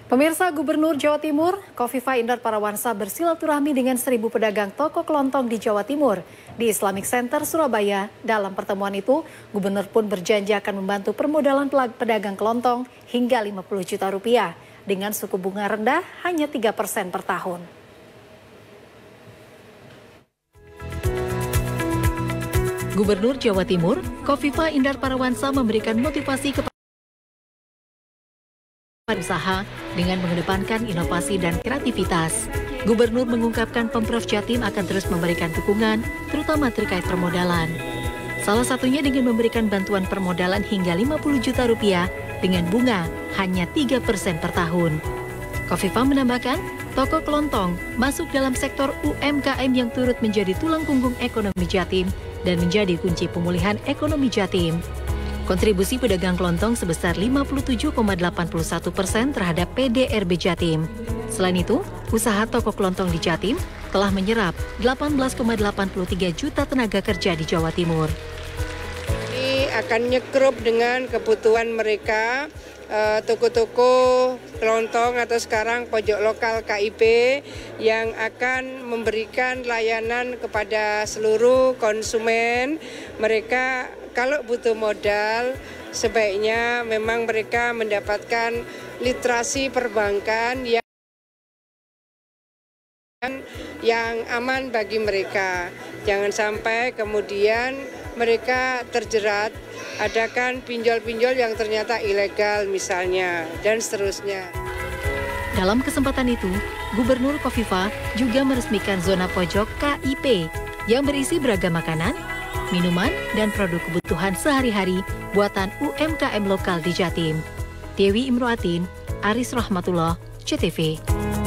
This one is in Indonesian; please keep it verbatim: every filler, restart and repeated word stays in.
Pemirsa, Gubernur Jawa Timur, Khofifah Indar Parawansa bersilaturahmi dengan seribu pedagang toko kelontong di Jawa Timur di Islamic Center, Surabaya. Dalam pertemuan itu, Gubernur pun berjanji akan membantu permodalan pedagang kelontong hingga lima puluh juta rupiah dengan suku bunga rendah hanya tiga persen per tahun. Gubernur Jawa Timur, Khofifah Indar Parawansa memberikan motivasi kepada usaha dengan mengedepankan inovasi dan kreativitas. Gubernur mengungkapkan Pemprov Jatim akan terus memberikan dukungan, terutama terkait permodalan. Salah satunya dengan memberikan bantuan permodalan hingga lima puluh juta rupiah dengan bunga hanya tiga persen per tahun. Khofifah menambahkan, toko kelontong masuk dalam sektor U M K M yang turut menjadi tulang punggung ekonomi Jatim dan menjadi kunci pemulihan ekonomi Jatim. Kontribusi pedagang kelontong sebesar lima puluh tujuh koma delapan puluh satu persen terhadap P D R B Jatim. Selain itu, usaha toko kelontong di Jatim telah menyerap delapan belas koma delapan puluh tiga juta tenaga kerja di Jawa Timur. Ini akan nyekrup dengan kebutuhan mereka, toko-toko kelontong atau sekarang pojok lokal K I P yang akan memberikan layanan kepada seluruh konsumen. Mereka kalau butuh modal, sebaiknya memang mereka mendapatkan literasi perbankan yang yang aman bagi mereka. Jangan sampai kemudian mereka terjerat, adakan pinjol-pinjol yang ternyata ilegal misalnya, dan seterusnya. Dalam kesempatan itu, Gubernur Khofifah juga meresmikan zona pojok K I P yang berisi beragam makanan, minuman, dan produk kebutuhan sehari-hari buatan U M K M lokal di Jatim. Dewi Imroatin, Aris Rahmatullah, C T V.